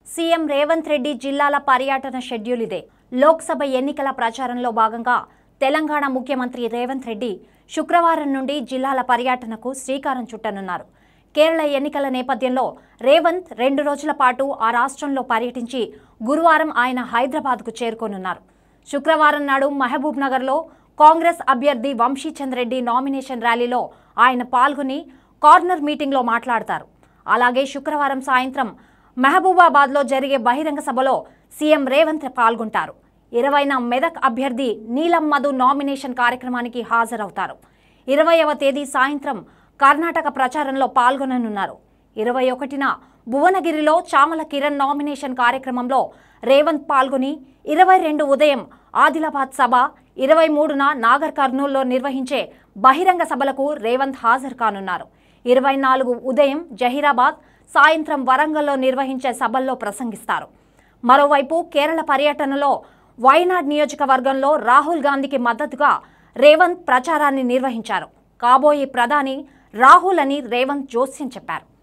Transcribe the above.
CM Revanth Reddy జిల్లాల పర్యటన schedule ఇదే. లోక్సభ ఎన్నికల ప్రచారంలో భాగంగా తెలంగాణ ముఖ్యమంత్రి రేవంత్ రెడ్డి శుక్రవారం నుండి జిల్లాల పర్యటనకు శ్రీకారం చుట్టనున్నారు. కేరళ ఎన్నికల నేపథ్యంలో రేవంత్ 2 రోజుల పాటు ఆ రాష్ట్రంలో పర్యటించి గురువారం ఆయన హైదరాబాద్కు చేరుకోనున్నారు. శుక్రవారం నాడు మహబూబ్ నగర్లో కాంగ్రెస్ అభ్యర్థి వంశీచంద్ రెడ్డి నామినేషన్ ర్యాలీలో ఆయన పాల్గొని కార్నర్ మీటింగ్లో మాట్లాడతారు. అలాగే శుక్రవారం సాయంత్రం మహబూబాబాద్లో జరిగే బహిరంగ సభలో సీఎం రేవంత్ పాల్గొంటారు. 20న మెదక్ అభ్యర్థి నీలం మధు నామినేషన్ కార్యక్రమానికి హాజరవుతారు. 20వ తేదీ సాయంత్రం కర్ణాటక ప్రచారంలో పాల్గొననున్నారు. 21న భువనగిరిలో చామల కిరణ్ నామినేషన్ కార్యక్రమంలో రేవంత్ పాల్గొని 22 ఉదయం ఆదిలాబాద్ సభ, 23న నాగర్ కర్నూల్లో నిర్వహించే బహిరంగ సభలకు రేవంత్ హాజరు కానున్నారు. 24 ఉదయం జహీరాబాద్, సాయంత్రం వరంగల్లో నిర్వహించే సభల్లో ప్రసంగిస్తారు. మరోవైపు కేరళ పర్యటనలో వయనాడ్ నియోజకవర్గంలో రాహుల్ గాంధీకి మద్దతుగా రేవంత్ ప్రచారాన్ని నిర్వహించారు. కాబోయే ప్రధాని రాహుల్ అని రేవంత్ జోస్యం చెప్పారు.